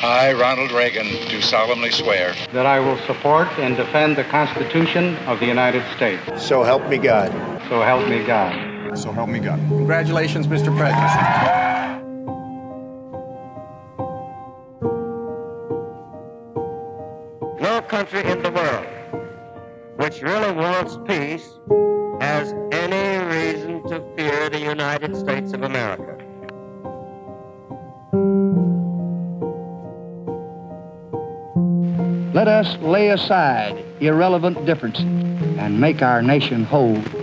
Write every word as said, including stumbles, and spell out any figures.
I, Ronald Reagan, do solemnly swear that I will support and defend the Constitution of the United States. So help me God. So help me God. So help me God. Congratulations, Mister President. No country in the world which really wants peace has any reason to fear the United States of America. Let us lay aside irrelevant differences and make our nation whole